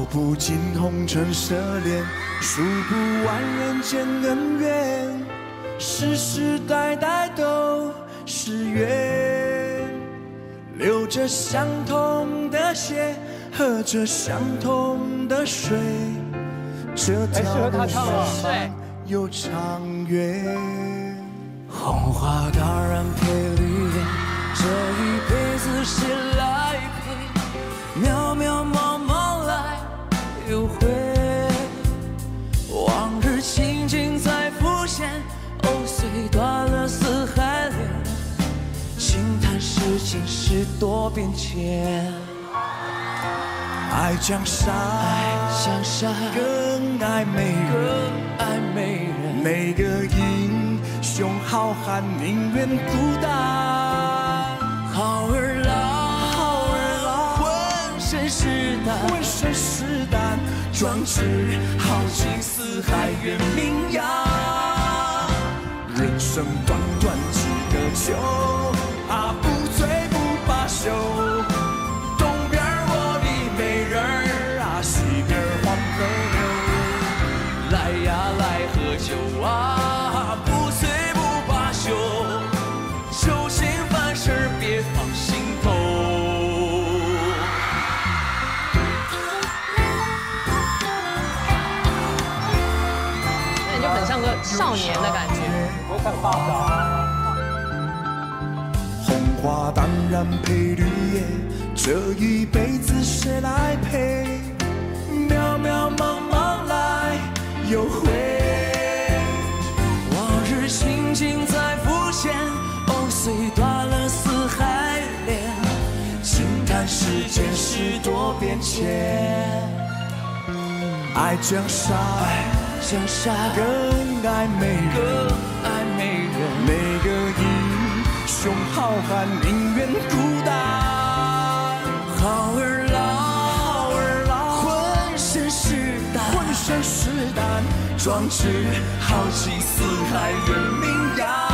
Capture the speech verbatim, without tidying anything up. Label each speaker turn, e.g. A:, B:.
A: 不尽红尘奢恋，数不完人间恩怨，世世代代都是缘。流着相同的血，喝着相同的水，这条路上有长远。红花当然配绿叶，这一辈子谁来陪？渺渺茫茫来又回，往日情景再浮现，藕虽断了丝还连，轻叹世间事多变迁。爱江山，爱江山，更爱美人，更爱美人。每个英雄好汉宁愿孤单。好儿郎，好儿郎，浑身是胆，浑身是胆，壮志豪情四海远名扬。人生短短几个秋，啊，不醉不罢休。来呀来喝酒啊，不醉不罢休，酒醒犯事别放心头。
B: 那你就很像个少年的感觉。
C: 我看发展。
A: 红花当然配绿叶，这一辈子谁来陪？渺渺茫茫来又回，往日情景再浮现，藕虽断了丝还连，轻叹世间事多变迁。爱江山，爱江山，更爱美人，更爱美人。每个英雄好汉宁愿孤单。好儿郎，好儿郎，浑身是胆，浑身是胆，壮志豪气四海远名扬。